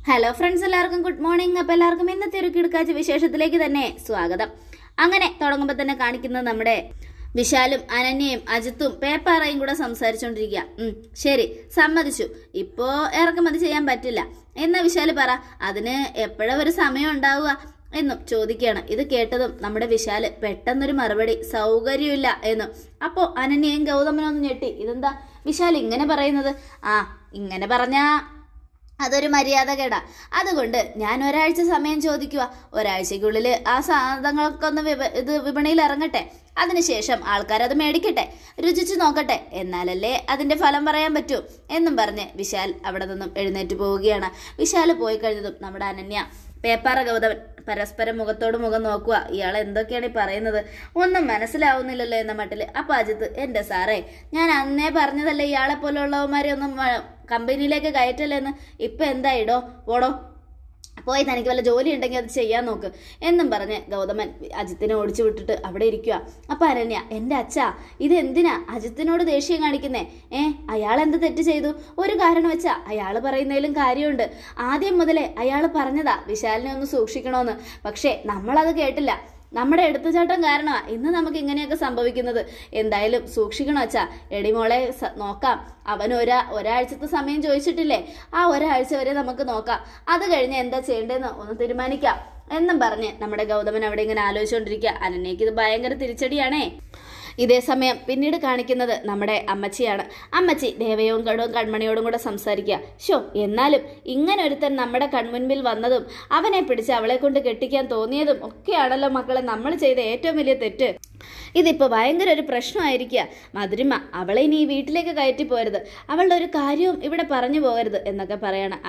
Hello friends, എല്ലാവർക്കും good morning. അപ്പോൾ എല്ലാവർക്കും ഇന്നത്തെ ഒരു കിടക്കാച്ച വിശേഷത്തിലേക്ക് തന്നെ സ്വാഗതം. അങ്ങനെ തുടങ്ങുമ്പോൾ തന്നെ കാണിക്കുന്നത് നമ്മുടെ വിശാലും അനന്യയും അജിത്തും പേപ്പാറയും കൂടെ സംസാരിച്ചുകൊണ്ടിരിക്കുക. ശരി, സമ്മതിച്ചു, ഇപ്പോൾ ഇറക്കുമതി ചെയ്യാൻ പറ്റില്ല എന്നാ വിശാല് പറ, അതിന് എപ്പോഴാ ഒരു സമയം ഉണ്ടാവുക എന്നും ചോദിക്കുകയാണ്. ഇത് കേട്ടതും നമ്മുടെ വിശാല് പെട്ടെന്നൊരു മറുപടി, സൗകര്യമില്ല എന്നും. അപ്പോൾ അനന്യയും ഗൗതമനൊന്നും ഞെട്ടി. ഇതെന്താ വിശാൽ ഇങ്ങനെ പറയുന്നത്? ഇങ്ങനെ പറഞ്ഞാ അതൊരു മര്യാദ കേടാ. അതുകൊണ്ട് ഞാൻ ഒരാഴ്ച സമയം ചോദിക്കുക. ഒരാഴ്ചക്കുള്ളിൽ ആ സാധനങ്ങളൊക്കെ ഒന്ന് വിപണിയിൽ ഇറങ്ങട്ടെ. അതിനുശേഷം ആൾക്കാരത് മേടിക്കട്ടെ, രുചിച്ചു നോക്കട്ടെ, എന്നാലല്ലേ അതിന്റെ ഫലം പറയാൻ പറ്റൂ എന്നും പറഞ്ഞ് വിശാൽ അവിടെ നിന്നും എഴുന്നേറ്റ് പോവുകയാണ്. വിശാൽ പോയി കഴിഞ്ഞതും നമ്മുടെ അനന്യ പേപ്പാറ ഗൗതമൻ പരസ്പരം മുഖത്തോട് മുഖം നോക്കുക. ഇയാൾ എന്തൊക്കെയാണ് ഈ പറയുന്നത്, ഒന്നും മനസ്സിലാവുന്നില്ലല്ലോ എന്ന മട്ടില്. അപ്പൊ അജിത്ത്, എന്റെ സാറേ, ഞാൻ അന്നേ പറഞ്ഞതല്ലേ ഇയാളെ പോലുള്ളവന്മാരെ ഒന്നും കമ്പനിയിലേക്ക് കയറ്റല്ലെന്ന്. ഇപ്പൊ എന്തായിടോ, ഓടോ, പോയി തനിക്ക് വല്ല ജോലി ഉണ്ടെങ്കിൽ അത് ചെയ്യാൻ നോക്ക് എന്നും പറഞ്ഞ് ഗൗതമൻ അജിത്തിനെ ഓടിച്ചു വിട്ടിട്ട് അവിടെ ഇരിക്കുക. അപ്പൊ അനന്യ, എന്റെ അച്ഛാ, ഇതെന്തിനാ അജിത്തിനോട് ദേഷ്യം കാണിക്കുന്നേ? അയാൾ എന്ത് തെറ്റ് ചെയ്തു? ഒരു കാരണം വെച്ചാ അയാൾ പറയുന്നതിലും കാര്യമുണ്ട്. ആദ്യം മുതലേ അയാൾ പറഞ്ഞതാ വിശാലിനെ ഒന്ന് സൂക്ഷിക്കണോന്ന്. പക്ഷെ നമ്മളത് കേട്ടില്ല. നമ്മുടെ എടുത്തുചാട്ടം കാരണമാ ഇന്ന് നമുക്ക് ഇങ്ങനെയൊക്കെ സംഭവിക്കുന്നത്. എന്തായാലും സൂക്ഷിക്കണം അച്ഛാ. എടിമോളെ, നോക്കാം. അവൻ ഒരാഴ്ചത്തെ സമയം ചോദിച്ചിട്ടില്ലേ? ആ ഒരാഴ്ച വരെ നമുക്ക് നോക്കാം. അത് കഴിഞ്ഞ് എന്താ ചെയ്യേണ്ടതെന്ന് ഒന്ന് തീരുമാനിക്കാം എന്നും പറഞ്ഞ് നമ്മുടെ ഗൗതമൻ അവിടെ ഇങ്ങനെ ആലോചിച്ചുകൊണ്ടിരിക്കുക. അനന്യക്ക് ഇത് ഭയങ്കര തിരിച്ചടിയാണേ. ഇതേ സമയം പിന്നീട് കാണിക്കുന്നത് നമ്മുടെ അമ്മച്ചിയാണ്. അമ്മച്ചി ദേവയോടും കൺമണിയോടും കൂടെ സംസാരിക്കുക. എന്നാലും ഇങ്ങനെ ഒരുത്തൻ നമ്മുടെ കൺമുൻപിൽ വന്നതും അവനെ പിടിച്ച് അവളെ കൊണ്ട് കെട്ടിക്കാൻ തോന്നിയതും ഒക്കെയാണല്ലോ മക്കളെ നമ്മൾ ചെയ്ത ഏറ്റവും വലിയ തെറ്റ്. ഇതിപ്പോ ഭയങ്കര ഒരു പ്രശ്നമായിരിക്കുക. മധുരിമ, അവളെ ഇനി ഈ വീട്ടിലേക്ക് കയറ്റി പോരുത്, അവളുടെ ഒരു കാര്യവും ഇവിടെ പറഞ്ഞു പോകരുത് എന്നൊക്കെ പറയണം.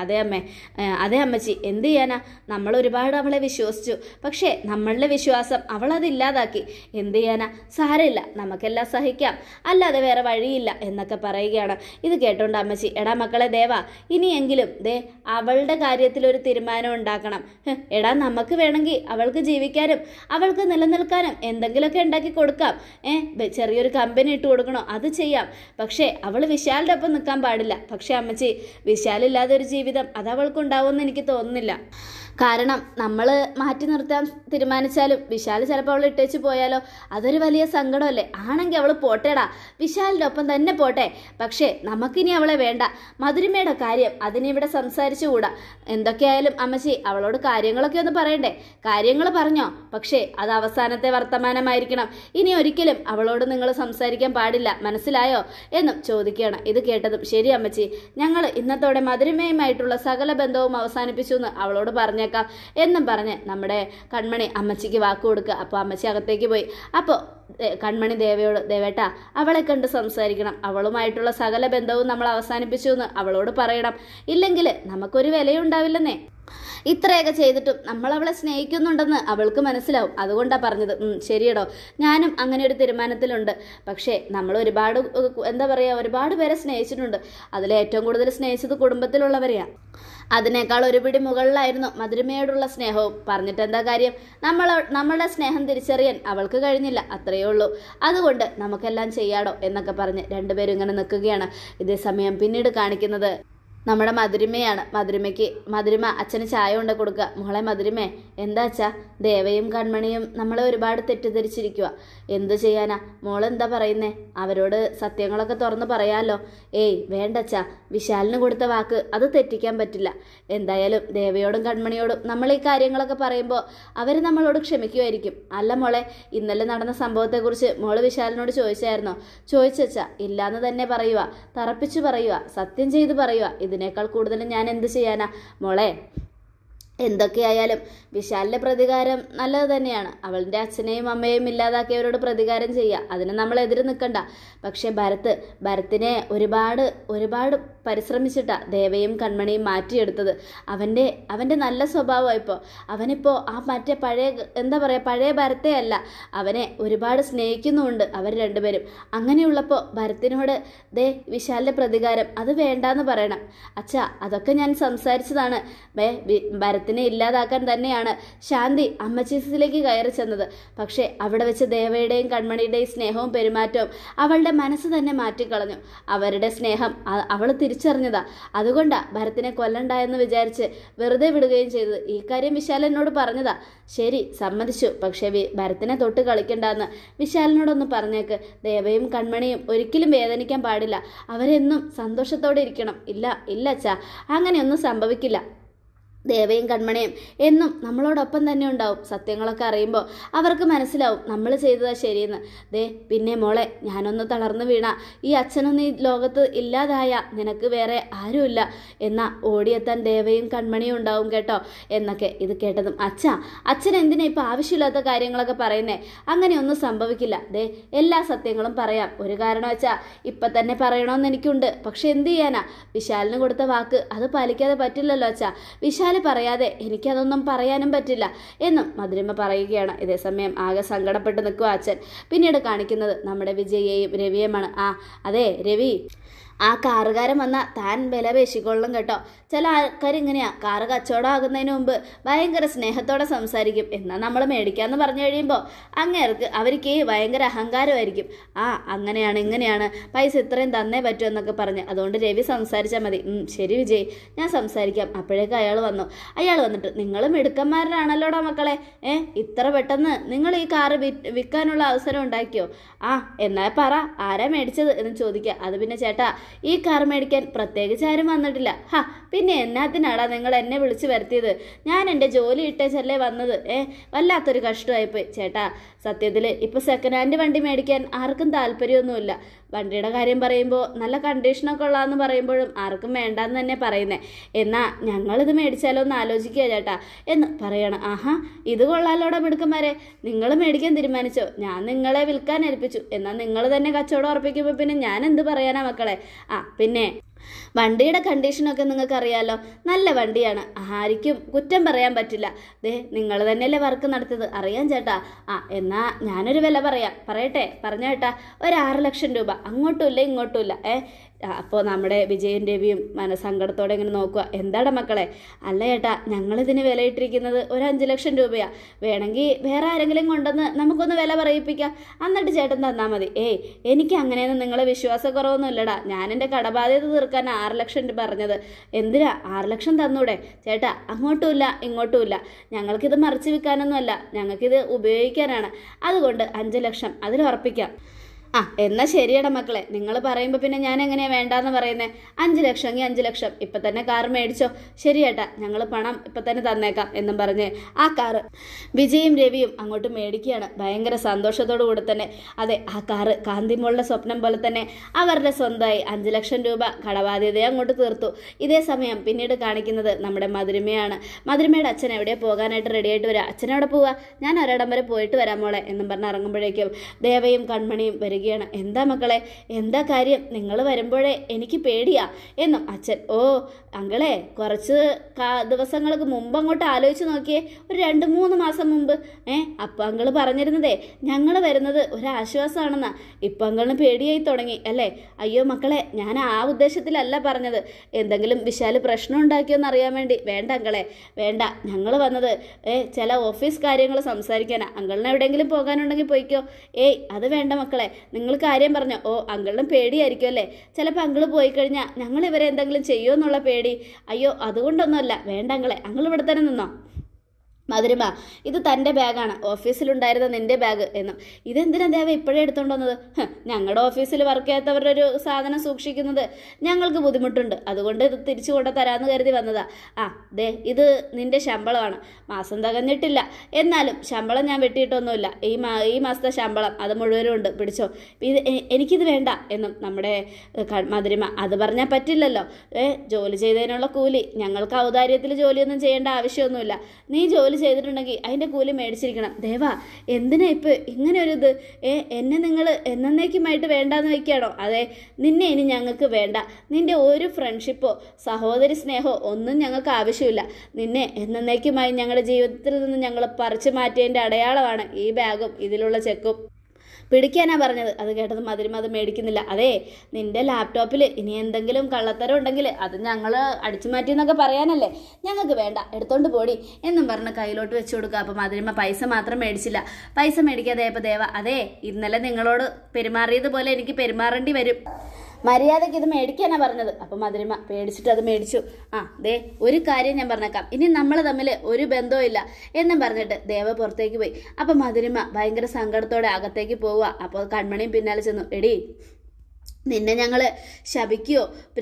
അതേ അമ്മച്ചി, എന്ത് ചെയ്യാനാ? നമ്മൾ ഒരുപാട് അവളെ വിശ്വസിച്ചു. പക്ഷേ നമ്മളുടെ വിശ്വാസം അവളത് ഇല്ലാതാക്കി. എന്ത് ചെയ്യാനാ? സാരമില്ല, നമുക്കെല്ലാം സഹിക്കാം, അല്ലാതെ വേറെ വഴിയില്ല എന്നൊക്കെ പറയുകയാണ്. ഇത് കേട്ടോണ്ട് അമ്മച്ചി, എടാ മക്കളെ ദേവാ, ഇനിയെങ്കിലും അവളുടെ കാര്യത്തിൽ ഒരു തീരുമാനം ഉണ്ടാക്കണം. എടാ, നമുക്ക് വേണമെങ്കിൽ അവൾക്ക് ജീവിക്കാനും അവൾക്ക് നിലനിൽക്കാനും എന്തെങ്കിലുമൊക്കെ ഉണ്ടാക്കി കൊടുക്കാം. ചെറിയൊരു കമ്പനി ഇട്ട് കൊടുക്കണോ, അത് ചെയ്യാം. പക്ഷേ അവൾ വിശാലിന്റെ ഒപ്പം നിൽക്കാൻ പാടില്ല. പക്ഷെ അമ്മച്ചി, വിശാലില്ലാതെ ഒരു ജീവിതം അത് അവൾക്കുണ്ടാവുമെന്ന് എനിക്ക് തോന്നുന്നില്ല. കാരണം നമ്മൾ മാറ്റി നിർത്താൻ തീരുമാനിച്ചാലും വിശാൽ ചിലപ്പോൾ അവൾ ഇട്ടേച്ച് പോയാലോ, അതൊരു വലിയ സങ്കടമല്ലേ? ആണെങ്കിൽ അവൾ പോട്ടേടാ, വിശാലിൻ്റെ ഒപ്പം തന്നെ പോട്ടെ. പക്ഷേ നമുക്കിനി അവളെ വേണ്ട. മധുരിമയുടെ കാര്യം അതിനിവിടെ സംസാരിച്ചുകൂടാ. എന്തൊക്കെയായാലും അമ്മച്ചി, അവളോട് കാര്യങ്ങളൊക്കെ ഒന്ന് പറയണ്ടേ? കാര്യങ്ങൾ പറഞ്ഞോ, പക്ഷേ അത് അവസാനത്തെ വർത്തമാനമായിരിക്കണം. ഇനി ഒരിക്കലും അവളോട് നിങ്ങൾ സംസാരിക്കാൻ പാടില്ല, മനസ്സിലായോ എന്നും ചോദിക്കുകയാണ്. ഇത് കേട്ടതും, ശരി അമ്മച്ചി, ഞങ്ങൾ ഇന്നത്തോടെ മധുരിമയുമായിട്ടുള്ള സകല ബന്ധവും അവസാനിപ്പിച്ചു എന്ന് അവളോട് പറഞ്ഞ എന്നും പറഞ്ഞ് നമ്മുടെ കൺമണി അമ്മച്ചിക്ക് വാക്ക് കൊടുക്കുക. അപ്പോൾ അമ്മച്ചി അകത്തേക്ക് പോയി. അപ്പോൾ കൺമണി ദേവയോട്, ദേവേട്ടാ, അവളെ കണ്ട് സംസാരിക്കണം, അവളുമായിട്ടുള്ള സകല ബന്ധവും നമ്മൾ അവസാനിപ്പിച്ചു എന്ന് അവളോട് പറയണം. ഇല്ലെങ്കിൽ നമുക്കൊരു വിലയുണ്ടാവില്ലെന്നേ. ഇത്രയൊക്കെ ചെയ്തിട്ടും നമ്മൾ അവളെ സ്നേഹിക്കുന്നുണ്ടെന്ന് അവൾക്ക് മനസ്സിലാവും. അതുകൊണ്ടാണ് പറഞ്ഞത്. ശരിയടോ, ഞാനും അങ്ങനെ ഒരു തീരുമാനത്തിലുണ്ട്. പക്ഷേ നമ്മൾ ഒരുപാട് പേരെ സ്നേഹിച്ചിട്ടുണ്ട്. അതിൽ ഏറ്റവും കൂടുതൽ സ്നേഹിച്ചത് കുടുംബത്തിലുള്ളവരെയാണ്. അതിനേക്കാൾ ഒരു പിടി മുകളിലായിരുന്നു മധുരിമയോടുള്ള സ്നേഹവും. പറഞ്ഞിട്ട് എന്താ കാര്യം? നമ്മളുടെ സ്നേഹം തിരിച്ചറിയാൻ അവൾക്ക് കഴിഞ്ഞില്ല, അത്രയേ ഉള്ളൂ. അതുകൊണ്ട് നമുക്കെല്ലാം ചെയ്യാടോ എന്നൊക്കെ പറഞ്ഞ് രണ്ടുപേരും ഇങ്ങനെ നിൽക്കുകയാണ്. ഇതേ സമയം പിന്നീട് കാണിക്കുന്നത് നമ്മുടെ മധുരിമയാണ്. മധുരിമ അച്ഛന് ചായ കൊണ്ട് കൊടുക്കുക. മോളെ മധുരിമേ, എന്താ അച്ഛാ? ദേവയും കൺമണിയും നമ്മളെ ഒരുപാട് തെറ്റിദ്ധരിച്ചിരിക്കുക. എന്തു ചെയ്യാനാ? മോളെന്താ പറയുന്നേ? അവരോട് സത്യങ്ങളൊക്കെ തുറന്ന് പറയാമല്ലോ. വേണ്ടച്ചാ, വിശാലിന് കൊടുത്ത വാക്ക് അത് തെറ്റിക്കാൻ പറ്റില്ല. എന്തായാലും ദേവയോടും കൺമണിയോടും നമ്മൾ ഈ കാര്യങ്ങളൊക്കെ പറയുമ്പോൾ അവർ നമ്മളോട് ക്ഷമിക്കുമായിരിക്കും. അല്ല മോളെ, ഇന്നലെ നടന്ന സംഭവത്തെക്കുറിച്ച് മോള് വിശാലിനോട് ചോദിച്ചായിരുന്നോ? ചോദിച്ചാ? ഇല്ലാന്ന് തന്നെ പറയുക, തറപ്പിച്ചു പറയുക, സത്യം ചെയ്ത് പറയുക. ഇതിനേക്കാൾ കൂടുതൽ ഞാൻ എന്ത് ചെയ്യാനാ മോളെ? എന്തൊക്കെയായാലും വിശാലിന്റെ പ്രതികാരം നല്ലത് തന്നെയാണ്. അവളുടെ അച്ഛനെയും അമ്മയെയും ഇല്ലാതാക്കിയവരോട് പ്രതികാരം ചെയ്യുക, അതിന് നമ്മൾ എതിര് നിൽക്കണ്ട. പക്ഷെ ഭരത്തിനെ ഒരുപാട് പരിശ്രമിച്ചിട്ടാ ദേവയും കൺമണിയും മാറ്റിയെടുത്തത്. അവന്റെ നല്ല സ്വഭാവമാണ്. അവനിപ്പോൾ ആ മറ്റേ പഴയ ഭരത്തെ അല്ല, അവനെ ഒരുപാട് സ്നേഹിക്കുന്നുമുണ്ട് അവർ രണ്ടുപേരും. അങ്ങനെയുള്ളപ്പോൾ ഭരത്തിനോട് വിശാലിന്റെ പ്രതികാരം അത് വേണ്ടാന്ന് പറയണം. അച്ഛാ, അതൊക്കെ ഞാൻ സംസാരിച്ചതാണ്. ഭരത്തിന് ഭരത്തിനെ ഇല്ലാതാക്കാൻ തന്നെയാണ് ശാന്തി അമ്മച്ചീസിലേക്ക് കയറി ചെന്നത്. പക്ഷേ അവിടെ വെച്ച് ദേവയുടെയും കൺമണിയുടെയും സ്നേഹവും പെരുമാറ്റവും അവളുടെ മനസ്സ് തന്നെ മാറ്റിക്കളഞ്ഞു. അവരുടെ സ്നേഹം അവൾ തിരിച്ചറിഞ്ഞതാ. അതുകൊണ്ടാ ഭരത്തിനെ കൊല്ലണ്ടായെന്ന് വിചാരിച്ച് വെറുതെ വിടുകയും ചെയ്തത്. ഈ കാര്യം വിശാൽ എന്നോട് പറഞ്ഞതാ. ശരി, സമ്മതിച്ചു. പക്ഷേ ഭരത്തിനെ തൊട്ട് കളിക്കണ്ടെന്ന് വിശാലിനോടൊന്ന് പറഞ്ഞേക്ക്. ദേവയും കൺമണിയും ഒരിക്കലും വേദനിക്കാൻ പാടില്ല. അവരെന്നും സന്തോഷത്തോടെ ഇരിക്കണം. ഇല്ല ഇല്ല അച്ഛാ, അങ്ങനെയൊന്നും സംഭവിക്കില്ല. ദേവയും കൺമണിയും എന്നും നമ്മളോടൊപ്പം തന്നെ ഉണ്ടാവും. സത്യങ്ങളൊക്കെ അറിയുമ്പോൾ അവർക്ക് മനസ്സിലാവും നമ്മൾ ചെയ്തതാ ശരിയെന്ന്. പിന്നെ മോളെ, ഞാനൊന്ന് തളർന്നു വീണ ഈ അച്ഛനൊന്നും ഈ ലോകത്ത് ഇല്ലാതായ നിനക്ക് വേറെ ആരുമില്ല. എന്നാ ഓടിയെത്താൻ ദേവയും കൺമണിയും ഉണ്ടാവും കേട്ടോ എന്നൊക്കെ. ഇത് കേട്ടതും അച്ഛൻ എന്തിനാ ഇപ്പം ആവശ്യമില്ലാത്ത കാര്യങ്ങളൊക്കെ പറയുന്നേ? അങ്ങനെയൊന്നും സംഭവിക്കില്ല. എല്ലാ സത്യങ്ങളും പറയാം. ഒരു കാരണം വെച്ചാൽ ഇപ്പം തന്നെ പറയണമെന്ന് എനിക്കുണ്ട്. പക്ഷെ എന്ത് ചെയ്യാനാ? വിശാലിന് കൊടുത്ത വാക്ക് അത് പാലിക്കാതെ പറ്റില്ലല്ലോ അച്ഛാ. വിശാൽ പറയാതെ എനിക്കതൊന്നും പറയാനും പറ്റില്ല എന്നും മധുരിമ പറയുകയാണ്. ഇതേസമയം ആകെ സങ്കടപ്പെട്ട് നിൽക്കുക അച്ഛൻ. പിന്നീട് കാണിക്കുന്നത് നമ്മുടെ വിജയെയും രവിയുമാണ്. അതെ രവി, ആ കാറുകാരൻ വന്നാൽ താൻ വില പേശിക്കൊള്ളും കേട്ടോ. ചില ആൾക്കാർ ഇങ്ങനെയാ, കാറ് കച്ചവടം ആകുന്നതിന് മുമ്പ് ഭയങ്കര സ്നേഹത്തോടെ സംസാരിക്കും. എന്നാൽ നമ്മൾ മേടിക്കാമെന്ന് പറഞ്ഞു കഴിയുമ്പോൾ അവർക്ക് ഭയങ്കര അഹങ്കാരമായിരിക്കും. അങ്ങനെയാണ് ഇങ്ങനെയാണ്, പൈസ ഇത്രയും തന്നേ പറ്റൂ എന്നൊക്കെ പറഞ്ഞ്. അതുകൊണ്ട് രവി സംസാരിച്ചാൽ മതി. ശരി വിജയ്, ഞാൻ സംസാരിക്കാം. അപ്പോഴേക്ക് അയാൾ വന്നിട്ട് നിങ്ങൾ മിടുക്കന്മാരാണല്ലോടാ മക്കളെ. ഇത്ര പെട്ടെന്ന് നിങ്ങൾ ഈ കാറ് വിൽക്കാനുള്ള അവസരം ഉണ്ടാക്കിയോ? എന്നാൽ പറ, ആരാ മേടിച്ചത് എന്ന് ചോദിക്കുക. അത് പിന്നെ ചേട്ടാ, ഈ കാർ മേടിക്കാൻ പ്രത്യേകിച്ച് ആരും വന്നിട്ടില്ല. പിന്നെ എന്നാത്തിനാടാ നിങ്ങൾ എന്നെ വിളിച്ചു വരുത്തിയത്? ഞാൻ എൻ്റെ ജോലി ഇട്ടേച്ചല്ലേ വന്നത്. വല്ലാത്തൊരു കഷ്ടമായിപ്പോയി ചേട്ടാ. സത്യത്തിൽ ഇപ്പോൾ സെക്കൻഡ് ഹാൻഡ് വണ്ടി മേടിക്കാൻ ആർക്കും താല്പര്യമൊന്നുമില്ല. വണ്ടിയുടെ കാര്യം പറയുമ്പോൾ നല്ല കണ്ടീഷനൊക്കെ ഉള്ളതെന്ന് പറയുമ്പോഴും ആർക്കും വേണ്ടാന്ന് തന്നെ പറയുന്നത്. എന്നാൽ ഞങ്ങളിത് മേടിച്ചാലോ എന്ന് ആലോചിക്കുക ചേട്ടാ എന്ന് പറയണം. ഇത് കൊള്ളാലോടെ മിടുക്കന്മാരെ, നിങ്ങൾ മേടിക്കാൻ തീരുമാനിച്ചോ? ഞാൻ നിങ്ങളെ വിൽക്കാൻ ഏൽപ്പിച്ചു. എന്നാൽ നിങ്ങൾ തന്നെ കച്ചവടം ഉറപ്പിക്കുമ്പോൾ പിന്നെ ഞാൻ എന്ത് പറയാനാ മക്കളെ? പിന്നെ വണ്ടിയുടെ കണ്ടീഷനൊക്കെ നിങ്ങൾക്ക് അറിയാലോ. നല്ല വണ്ടിയാണ്, ആർക്കും കുറ്റം പറയാൻ പറ്റില്ല. നിങ്ങൾ തന്നെയല്ലേ വർക്ക് നടത്തിയത്? അറിയാം ചേട്ടാ. എന്നാ ഞാനൊരു വില പറയട്ടെ? പറഞ്ഞ ചേട്ടാ, ഒരു 6 ലക്ഷം രൂപ. അങ്ങോട്ടുമില്ല ഇങ്ങോട്ടുമില്ല. അപ്പോൾ നമ്മുടെ വിജയൻ രവിയും മനസ്സങ്കടത്തോടെ ഇങ്ങനെ നോക്കുക. എന്താടാ മക്കളെ? അല്ല ചേട്ടാ, ഞങ്ങളിതിന് വിലയിട്ടിരിക്കുന്നത് ഒരു 5 ലക്ഷം രൂപയാണ്. വേണമെങ്കിൽ വേറെ ആരെങ്കിലും കൊണ്ടുവന്ന് നമുക്കൊന്ന് വില പറയിപ്പിക്കാം, എന്നിട്ട് ചേട്ടൻ തന്നാൽ മതി. എനിക്ക് അങ്ങനെയൊന്നും നിങ്ങളെ വിശ്വാസക്കുറവൊന്നും ഇല്ലടാ. ഞാൻ എൻ്റെ കടബാധ്യത തീർക്കാൻ 6 ലക്ഷം രൂപ പറഞ്ഞത്. എന്തിനാ 6 ലക്ഷം തന്നൂടെ ചേട്ടാ? അങ്ങോട്ടുമില്ല ഇങ്ങോട്ടുമില്ല. ഞങ്ങൾക്കിത് മറിച്ച് വിൽക്കാനൊന്നുമല്ല, ഞങ്ങൾക്കിത് ഉപയോഗിക്കാനാണ്. അതുകൊണ്ട് 5 ലക്ഷം അതിൽ ഉറപ്പിക്കാം. എന്നാ ശരിയടാ മക്കളെ, നിങ്ങൾ പറയുമ്പോൾ പിന്നെ ഞാൻ എങ്ങനെയാ വേണ്ടാന്ന് പറയുന്നത്? 5 ലക്ഷമെങ്കിൽ 5 ലക്ഷം, ഇപ്പം തന്നെ കാർ മേടിച്ചോ. ശരിയേട്ടാ, ഞങ്ങൾ പണം ഇപ്പം തന്നെ തന്നേക്കാം എന്നും പറഞ്ഞ് ആ കാറ് വിജയും രവിയും അങ്ങോട്ട് മേടിക്കുകയാണ്. ഭയങ്കര സന്തോഷത്തോടു കൂടെ തന്നെ. അതെ, ആ കാറ് കാന്തിമോളുടെ സ്വപ്നം പോലെ തന്നെ അവരുടെ സ്വന്തമായി. 5 ലക്ഷം രൂപ കടബാധ്യതയെ അങ്ങോട്ട് തീർത്തു. ഇതേ സമയം പിന്നീട് കാണിക്കുന്നത് നമ്മുടെ മധുരിമയാണ്. മധുരിമയുടെ അച്ഛൻ എവിടെയോ പോകാനായിട്ട് റെഡിയായിട്ട് വരാം. അച്ഛനവിടെ പോവാ? ഞാൻ ഒരിടം വരെ പോയിട്ട് വരാം മോളെ എന്നും പറഞ്ഞ് ഇറങ്ങുമ്പോഴേക്കും ദേവയും കൺമണിയും വരികയാണ്. എന്താ മക്കളെ, എന്താ കാര്യം? നിങ്ങൾ വരുമ്പോഴേ എനിക്ക് പേടിയാ എന്നും അച്ഛൻ. അങ്കളെ, കുറച്ച് ദിവസങ്ങൾക്ക് മുമ്പ് അങ്ങോട്ട് ആലോചിച്ച് നോക്കിയേ, ഒരു 2-3 മാസം മുമ്പ്. അപ്പം അങ്കള് പറഞ്ഞിരുന്നതേ ഞങ്ങൾ വരുന്നത് ഒരാശ്വാസമാണെന്നാ. ഇപ്പം അങ്കളിന് പേടിയായി തുടങ്ങി അല്ലേ? അയ്യോ മക്കളെ, ഞാൻ ആ ഉദ്ദേശത്തിലല്ല പറഞ്ഞത്. എന്തെങ്കിലും വിശാല് പ്രശ്നം ഉണ്ടാക്കിയോന്ന് അറിയാൻ വേണ്ടി. വേണ്ട അങ്കളെ, വേണ്ട. ഞങ്ങൾ വന്നത് ചില ഓഫീസ് കാര്യങ്ങൾ സംസാരിക്കാനാ. അങ്കളിന് എവിടെയെങ്കിലും പോകാനുണ്ടെങ്കിൽ പോയിക്കോ. അത് വേണ്ട മക്കളെ, നിങ്ങൾ കാര്യം പറഞ്ഞോ. അങ്കിളിനും പേടിയായിരിക്കും അല്ലേ? ചിലപ്പോൾ അങ്കിള് പോയി കഴിഞ്ഞാൽ ഞങ്ങൾ ഇവരെ എന്തെങ്കിലും ചെയ്യുമോ എന്നുള്ള പേടി. അയ്യോ, അതുകൊണ്ടൊന്നുമല്ല. വേണ്ട അങ്കിളെ, അങ്കിൾ ഇവിടെ തന്നെ നിന്നോ. മധുരിമ, ഇത് തൻ്റെ ബാഗാണ്, ഓഫീസിലുണ്ടായിരുന്ന നിൻ്റെ ബാഗ് എന്നും. ഇതെന്തിനാ ദേവ ഇപ്പോഴേ എടുത്തുകൊണ്ട് വന്നത്? ഞങ്ങളുടെ ഓഫീസിൽ വർക്ക് ചെയ്യാത്തവരുടെ ഒരു സാധനം സൂക്ഷിക്കുന്നത് ഞങ്ങൾക്ക് ബുദ്ധിമുട്ടുണ്ട്, അതുകൊണ്ട് ഇത് തിരിച്ചു കൊണ്ട് തരാമെന്ന് കരുതി വന്നതാ. ഇത് നിൻ്റെ ശമ്പളമാണ്. മാസം തികഞ്ഞിട്ടില്ല, എന്നാലും ശമ്പളം ഞാൻ വെട്ടിയിട്ടൊന്നുമില്ല. ഈ മാസത്തെ ശമ്പളം അത് മുഴുവനും ഉണ്ട്, പിടിച്ചോ. എനിക്കിത് വേണ്ട എന്നും നമ്മുടെ മധുരിമ. അത് പറഞ്ഞാൽ പറ്റില്ലല്ലോ. ജോലി ചെയ്തതിനുള്ള കൂലി, ഞങ്ങൾക്ക് ഔദാര്യത്തിൽ ജോലിയൊന്നും ചെയ്യേണ്ട ആവശ്യമൊന്നുമില്ല. നീ ജോലി ചെയ്തിട്ടുണ്ടെങ്കിൽ അതിൻ്റെ കൂലി മേടിച്ചിരിക്കണം. ദേവാ, എന്തിനാ ഇപ്പം ഇങ്ങനെ ഒരു ഇത്? എന്നെ നിങ്ങൾ എന്നേക്കുമായിട്ട് വേണ്ടാന്ന് വെക്കുകയാണോ? അതെ, നിന്നെ ഇനി ഞങ്ങൾക്ക് വേണ്ട. നിൻ്റെ ഒരു ഫ്രണ്ട്ഷിപ്പോ സഹോദരി സ്നേഹമോ ഒന്നും ഞങ്ങൾക്ക് ആവശ്യമില്ല. നിന്നെ എന്നേക്കുമായി ഞങ്ങളുടെ ജീവിതത്തിൽ നിന്ന് ഞങ്ങൾ പറിച്ചു മാറ്റിയതിൻ്റെ അടയാളമാണ് ഈ ബാഗും ഇതിലുള്ള ചെക്കും. പിടിക്കാനാ പറഞ്ഞത്. അത് കേട്ടത് മധുരിമ അത് മേടിക്കുന്നില്ല. അതെ, നിന്റെ ലാപ്ടോപ്പിൽ ഇനി എന്തെങ്കിലും കള്ളത്തരം ഉണ്ടെങ്കിൽ അത് ഞങ്ങൾ അടിച്ചു മാറ്റി എന്നൊക്കെ പറയാനല്ലേ, ഞങ്ങൾക്ക് വേണ്ട, എടുത്തോണ്ട് പോടി എന്നും പറഞ്ഞ് കയ്യിലോട്ട് വെച്ചു കൊടുക്കുക. അപ്പം മധുരിമ പൈസ മാത്രം മേടിച്ചില്ല. പൈസ മേടിക്കാതെ ദേവ, അതെ ഇന്നലെ നിങ്ങളോട് പെരുമാറിയതുപോലെ എനിക്ക് പെരുമാറേണ്ടി വരും, മര്യാദയ്ക്ക് ഇത് മേടിക്കാനാ പറഞ്ഞത്. അപ്പം മധുരിമ പേടിച്ചിട്ട് അത് മേടിച്ചു. ദേ ഒരു കാര്യം ഞാൻ പറഞ്ഞേക്കാം, ഇനി നമ്മൾ തമ്മിൽ ഒരു ബന്ധവും ഇല്ല എന്നും പറഞ്ഞിട്ട് ദേവ പുറത്തേക്ക് പോയി. അപ്പം മധുരിമ ഭയങ്കര സങ്കടത്തോടെ അകത്തേക്ക് പോവുക. അപ്പോൾ കൺമണിയും പിന്നാലെ ചെന്നു. എടി, നിന്നെ ഞങ്ങൾ ശപിക്കുകയോ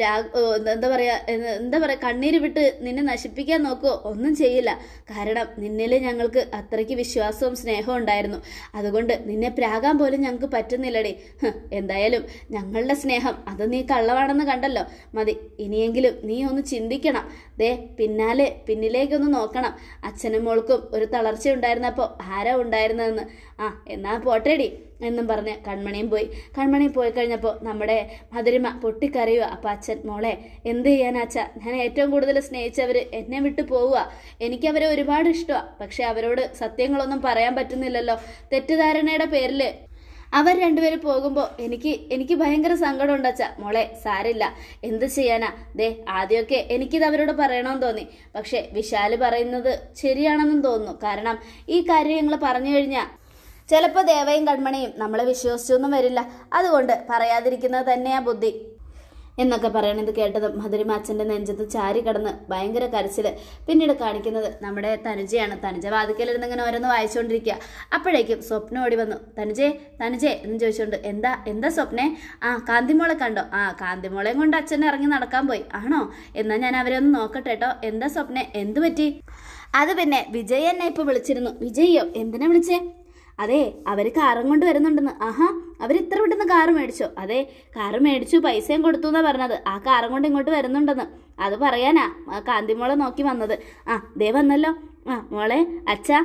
എന്താ പറയുക കണ്ണീര് വിട്ട് നിന്നെ നശിപ്പിക്കാൻ നോക്കുകയോ ഒന്നും ചെയ്യില്ല. കാരണം നിന്നിൽ ഞങ്ങൾക്ക് അത്രയ്ക്ക് വിശ്വാസവും സ്നേഹവും ഉണ്ടായിരുന്നു. അതുകൊണ്ട് നിന്നെ പ്രാകാൻ പോലും ഞങ്ങൾക്ക് പറ്റുന്നില്ലടി. എന്തായാലും ഞങ്ങളുടെ സ്നേഹം അത് നീ കള്ളവാണെന്ന് കണ്ടല്ലോ, മതി. ഇനിയെങ്കിലും നീ ഒന്ന് ചിന്തിക്കണം. ദേ പിന്നിലേക്കൊന്ന് നോക്കണം. അച്ഛനും മോൾക്കും ഒരു തളർച്ച ഉണ്ടായിരുന്നപ്പോൾ ആരാ ഉണ്ടായിരുന്നതെന്ന്. എന്നാ പോട്ടേടി എന്നും പറഞ്ഞ് കൺമണിയും പോയി. കൺമണി പോയി കഴിഞ്ഞപ്പോൾ നമ്മുടെ മധുരിമ പൊട്ടിക്കരയുക. അപ്പം അച്ഛൻ, മോളെ എന്ത് ചെയ്യാനാ അച്ഛ, ഞാൻ ഏറ്റവും കൂടുതൽ സ്നേഹിച്ചവർ എന്നെ വിട്ടു പോവുക. എനിക്കവരെ ഒരുപാട് ഇഷ്ടമാണ്. പക്ഷെ അവരോട് സത്യങ്ങളൊന്നും പറയാൻ പറ്റുന്നില്ലല്ലോ. തെറ്റിദ്ധാരണയുടെ പേരിൽ അവർ രണ്ടുപേരും പോകുമ്പോൾ എനിക്ക് ഭയങ്കര സങ്കടമുണ്ട് അച്ഛ. മോളെ സാരില്ല, എന്ത് ചെയ്യാനാ. ദേ ആദ്യമൊക്കെ എനിക്കിത് അവരോട് പറയണമെന്ന് തോന്നി. പക്ഷെ വിശാല് പറയുന്നത് ശരിയാണെന്നും തോന്നുന്നു. കാരണം ഈ കാര്യം ഞങ്ങൾ പറഞ്ഞു കഴിഞ്ഞാൽ ചിലപ്പോൾ ദേവയും കൺമണിയും നമ്മളെ വിശ്വസിച്ചൊന്നും വരില്ല. അതുകൊണ്ട് പറയാതിരിക്കുന്നത് തന്നെയാ ബുദ്ധി എന്നൊക്കെ പറയണത് കേട്ടതും മധുരിമ അച്ഛൻ്റെ നെഞ്ചത്ത് ചാരി കിടന്ന് ഭയങ്കര കരച്ചിൽ. പിന്നീട് കാണിക്കുന്നത് നമ്മുടെ തനുജയാണ്. തനുജ വാതിക്കലിരുന്ന് ഇങ്ങനെ ഓരോന്ന് വായിച്ചുകൊണ്ടിരിക്കുക. അപ്പോഴേക്കും സ്വപ്നം ഓടി വന്നു. തനുജേ എന്ന് ചോദിച്ചുകൊണ്ട്, എന്താ സ്വപ്നെ? കാന്തിമോളെ കണ്ടോ? കാന്തിമോളെയും കൊണ്ട് അച്ഛൻ ഇറങ്ങി നടക്കാൻ പോയി. ആണോ? എന്നാൽ ഞാൻ അവരെ ഒന്ന് നോക്കട്ടെ കേട്ടോ. എന്താ സ്വപ്നെ, എന്തു പറ്റി? അത് പിന്നെ വിജയ് എന്നെ ഇപ്പോൾ വിളിച്ചിരുന്നു. വിജയ്യോ? എന്തിനാ വിളിച്ചേ? അതെ, അവർ കാറും കൊണ്ട് വരുന്നുണ്ടെന്ന്. അവർ ഇത്ര പെട്ടെന്ന് കാറ് മേടിച്ചോ? അതെ, കാറ് മേടിച്ചു, പൈസയും കൊടുത്തു എന്നാ പറഞ്ഞത്. ആ കാറും കൊണ്ട് ഇങ്ങോട്ട് വരുന്നുണ്ടെന്ന്. അത് പറയാനാ കാന്തിമോളെ നോക്കി വന്നത്. ദേ വന്നല്ലോ. മോളെ, അച്ഛാ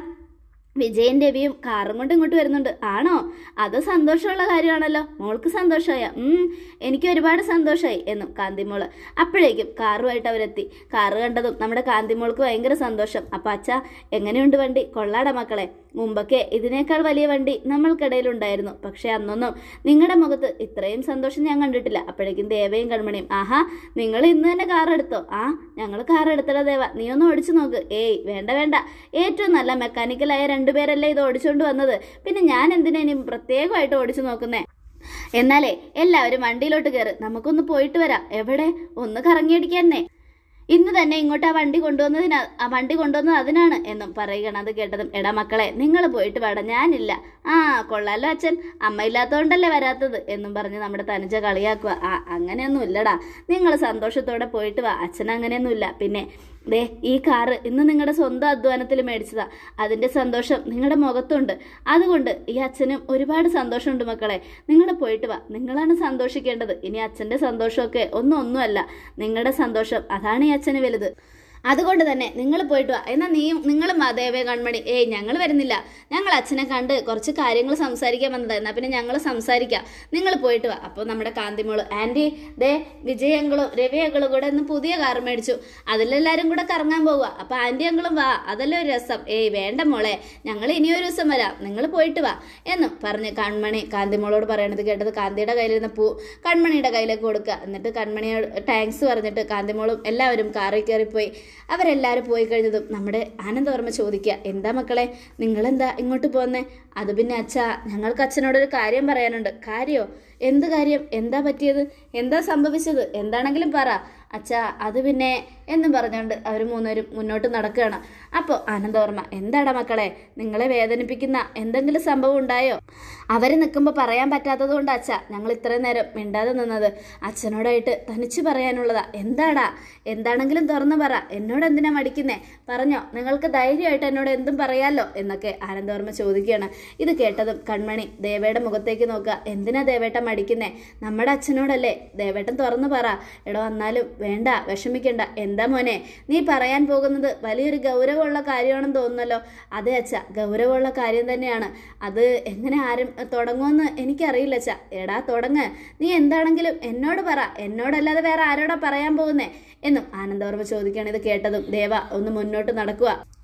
വിജയൻ രവിയും കാറും കൊണ്ട് ഇങ്ങോട്ട് വരുന്നുണ്ട്. ആണോ? അത് സന്തോഷമുള്ള കാര്യമാണല്ലോ. മോൾക്ക് സന്തോഷമായ? എനിക്ക് ഒരുപാട് സന്തോഷമായി എന്നും കാന്തിമോള്. അപ്പോഴേക്കും കാറുമായിട്ട് അവരെത്തി. കാറ് കണ്ടതും നമ്മുടെ കാന്തിമോൾക്ക് ഭയങ്കര സന്തോഷം. അപ്പം അച്ഛാ എങ്ങനെയുണ്ട് വണ്ടി? കൊള്ളാടാ മക്കളെ. മുമ്പൊക്കെ ഇതിനേക്കാൾ വലിയ വണ്ടി നമ്മൾക്കിടയിലുണ്ടായിരുന്നു. പക്ഷെ അന്നൊന്നും നിങ്ങളുടെ മുഖത്ത് ഇത്രയും സന്തോഷം ഞാൻ കണ്ടിട്ടില്ല. അപ്പോഴേക്കും ദേവയും കൺമണിയും, നിങ്ങൾ ഇന്ന് തന്നെ കാർ എടുത്തോ? ഞങ്ങൾ കാർ എടുത്തടാ ദേവ, നീ ഒന്ന് ഓടിച്ചു നോക്ക്. ഏയ് വേണ്ട, ഏറ്റവും നല്ല മെക്കാനിക്കലായ രണ്ടുപേരല്ലേ ഇത് ഓടിച്ചുകൊണ്ട് വന്നത്. പിന്നെ ഞാൻ എന്തിനാ ഇനി പ്രത്യേകമായിട്ട് ഓടിച്ചു നോക്കുന്നേ? എന്നാലേ എല്ലാവരും വണ്ടിയിലോട്ട് കയറ്, നമുക്കൊന്ന് പോയിട്ട് വരാം. എവിടെ? ഒന്ന് കറങ്ങിയടിക്കാന്നേ. ഇന്ന് തന്നെ ഇങ്ങോട്ട് ആ വണ്ടി കൊണ്ടുവന്നത് അതിനാണ് എന്നും പറയുകയാണ്. അത് കേട്ടതും, എടാ മക്കളെ നിങ്ങൾ പോയിട്ട് വേണം, ഞാനില്ല. കൊള്ളാലോ അച്ഛൻ, അമ്മ ഇല്ലാത്തതുകൊണ്ടല്ലേ വരാത്തത് എന്നും പറഞ്ഞ് നമ്മുടെ തനുജ കളിയാക്കുക. അങ്ങനെയൊന്നും ഇല്ലടാ, നിങ്ങൾ സന്തോഷത്തോടെ പോയിട്ട് വാ. അച്ഛൻ അങ്ങനെയൊന്നുമില്ല. പിന്നെ ദേ ഈ കാറ് ഇന്ന് നിങ്ങളുടെ സ്വന്തം അധ്വാനത്തിൽ മേടിച്ചതാ. അതിൻ്റെ സന്തോഷം നിങ്ങളുടെ മുഖത്തുണ്ട്. അതുകൊണ്ട് ഈ അച്ഛനും ഒരുപാട് സന്തോഷമുണ്ട് മക്കളെ. നിങ്ങൾ പോയിട്ട് വാ, നിങ്ങളാണ് സന്തോഷിക്കേണ്ടത്. ഇനി അച്ഛൻ്റെ സന്തോഷമൊക്കെ ഒന്നുമല്ല, നിങ്ങളുടെ സന്തോഷം അതാണ് ഈ അച്ഛന് വലുത്. അതുകൊണ്ട് തന്നെ നിങ്ങൾ പോയിട്ട് വാ. എന്നാൽ നിങ്ങളും ദേവേ കൺമണി, ഞങ്ങൾ വരുന്നില്ല, ഞങ്ങൾ അച്ഛനെ കണ്ട് കുറച്ച് കാര്യങ്ങൾ സംസാരിക്കാൻ വന്നത്. എന്നാൽ പിന്നെ ഞങ്ങൾ സംസാരിക്കാം, നിങ്ങൾ പോയിട്ട് വാ. അപ്പോൾ നമ്മുടെ കാന്തിമോള്, ആൻറ്റി ദേ വിജയ് അങ്കിളും രവി അങ്കിളും കൂടെ ഇന്ന് പുതിയ കാർ മേടിച്ചു, അതിലെല്ലാവരും കൂടെ കറങ്ങാൻ പോവുക. അപ്പോൾ ആൻറ്റി അങ്കിളും വാ, അതല്ലേ ഒരു രസം. വേണ്ട മോളെ, ഞങ്ങൾ ഇനിയൊരു ദിവസം വരാം, നിങ്ങൾ പോയിട്ട് വാ എന്നും പറഞ്ഞ് കൺമണി കാന്തിമോളോട് പറയണത് കേട്ടത് കാന്തിയുടെ കയ്യിലിരുന്ന പൂ കൺമണിയുടെ കയ്യിലേക്ക് കൊടുക്കുക. എന്നിട്ട് കൺമണിയോട് താങ്ക്സ് പറഞ്ഞിട്ട് കാന്തിമോളും എല്ലാവരും കാറിൽ കയറിപ്പോയി. അവരെല്ലാവരും പോയി കഴിഞ്ഞതും നമ്മുടെ ആനന്ദവർമ്മ ചോദിക്കുക, എന്താ മക്കളെ നിങ്ങളെന്താ ഇങ്ങോട്ട് പോന്നേ? അത് പിന്നെ അച്ഛാ, ഞങ്ങൾക്ക് അച്ഛനോടൊരു കാര്യം പറയാനുണ്ട്. കാര്യോ? എന്ത് കാര്യം? എന്താ പറ്റിയത്? എന്താ സംഭവിച്ചത്? എന്താണെങ്കിലും പറ അച്ഛാ. അത് പിന്നെ എന്നും പറഞ്ഞുകൊണ്ട് അവർ മൂന്നുപേരും മുന്നോട്ട് നടക്കുകയാണ്. അപ്പോൾ ആനന്ദവർമ്മ, എന്താടാ മക്കളെ, നിങ്ങളെ വേദനിപ്പിക്കുന്ന എന്തെങ്കിലും സംഭവം ഉണ്ടായോ? അവർ നിൽക്കുമ്പോൾ പറയാൻ പറ്റാത്തത് കൊണ്ട് അച്ഛാ ഞങ്ങൾ ഇത്രയും നേരം മിണ്ടാതെ നിന്നത്. അച്ഛനോടായിട്ട് തനിച്ച് പറയാനുള്ളതാ. എന്താടാ? എന്താണെങ്കിലും തുറന്നു പറ, എന്നോട് എന്തിനാ മടിക്കുന്നേ? പറഞ്ഞോ, നിങ്ങൾക്ക് ധൈര്യമായിട്ട് എന്നോട് എന്തും പറയാമല്ലോ എന്നൊക്കെ ആനന്ദവർമ്മ ചോദിക്കുകയാണ്. ഇത് കേട്ടതും കൺമണി ദേവയുടെ മുഖത്തേക്ക് നോക്കുക. എന്തിനാ ദേവേട്ടൻ മടിക്കുന്നേ? നമ്മുടെ അച്ഛനോടല്ലേ, ദേവേട്ടൻ തുറന്നു പറ. എടോ എന്നാലും വേണ്ട, വിഷമിക്കണ്ട. എന്താ മോനെ, നീ പറയാൻ പോകുന്നത് വലിയൊരു ഗൗരവമുള്ള കാര്യമാണെന്ന് തോന്നുന്നല്ലോ. അതെ അച്ഛ, ഗൗരവമുള്ള കാര്യം തന്നെയാണ്. അത് എങ്ങനെ തുടങ്ങുമെന്ന് എനിക്കറിയില്ല അച്ഛ. എടാ തുടങ്ങ്, നീ എന്താണെങ്കിലും എന്നോട് പറ, എന്നോടല്ലാതെ വേറെ ആരോടാ പറയാൻ പോകുന്നേ എന്നും ആനന്ദവർമ്മ ചോദിക്കുകയാണ്. ഇത് കേട്ടതും ദേവ ഒന്ന് മുന്നോട്ട് നടക്കുക.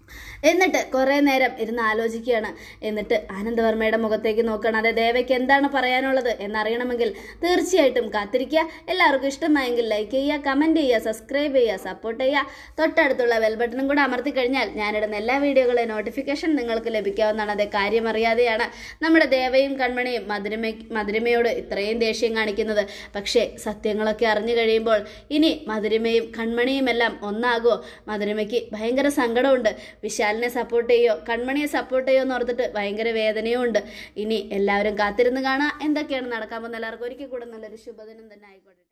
എന്നിട്ട് കുറേ നേരം ഇരുന്ന് ആലോചിക്കുകയാണ്. എന്നിട്ട് ആനന്ദവർമ്മയുടെ മുഖത്തേക്ക് നോക്കണം. അതെ, ദേവയ്ക്ക് എന്താണ് പറയാനുള്ളത് എന്നറിയണമെങ്കിൽ തീർച്ചയായിട്ടും കാത്തിരിക്കുക. എല്ലാവർക്കും ഇഷ്ടമായെങ്കിൽ ലൈക്ക് ചെയ്യുക, കമൻറ്റ് ചെയ്യുക, സബ്സ്ക്രൈബ് ചെയ്യുക, സപ്പോർട്ട് ചെയ്യുക. തൊട്ടടുത്തുള്ള ബെൽ ബട്ടണും കൂടെ അമർത്തി കഴിഞ്ഞാൽ ഞാനിടുന്ന എല്ലാ വീഡിയോകളുടെ നോട്ടിഫിക്കേഷൻ നിങ്ങൾക്ക് ലഭിക്കാവുന്നതാണ്. അതേ, കാര്യം അറിയാതെയാണ് നമ്മുടെ ദേവയും കൺമണിയും മധുരിമയോട് ഇത്രയും ദേഷ്യം കാണിക്കുന്നത്. പക്ഷേ സത്യങ്ങളൊക്കെ അറിഞ്ഞു കഴിയുമ്പോൾ ഇനി മധുരിമയും കൺമണിയും എല്ലാം ഒന്നാകുമോ? മധുരിമയ്ക്ക് ഭയങ്കര സങ്കടമുണ്ട്. വിശാലിനെ സപ്പോർട്ട് ചെയ്യോ കൺമണിയെ സപ്പോർട്ട് ചെയ്യോ എന്ന് ഓർത്തിട്ട് ഭയങ്കര വേദനയും ഉണ്ട്. ഇനി എല്ലാവരും കാത്തിരുന്ന് കാണാം എന്തൊക്കെയാണ് നടക്കാൻ പോകുന്നത്. എല്ലാവർക്കും ഒരിക്കൽ കൂടെ നല്ലൊരു ശുഭദിനം തന്നെ ആയിക്കോട്ടെ.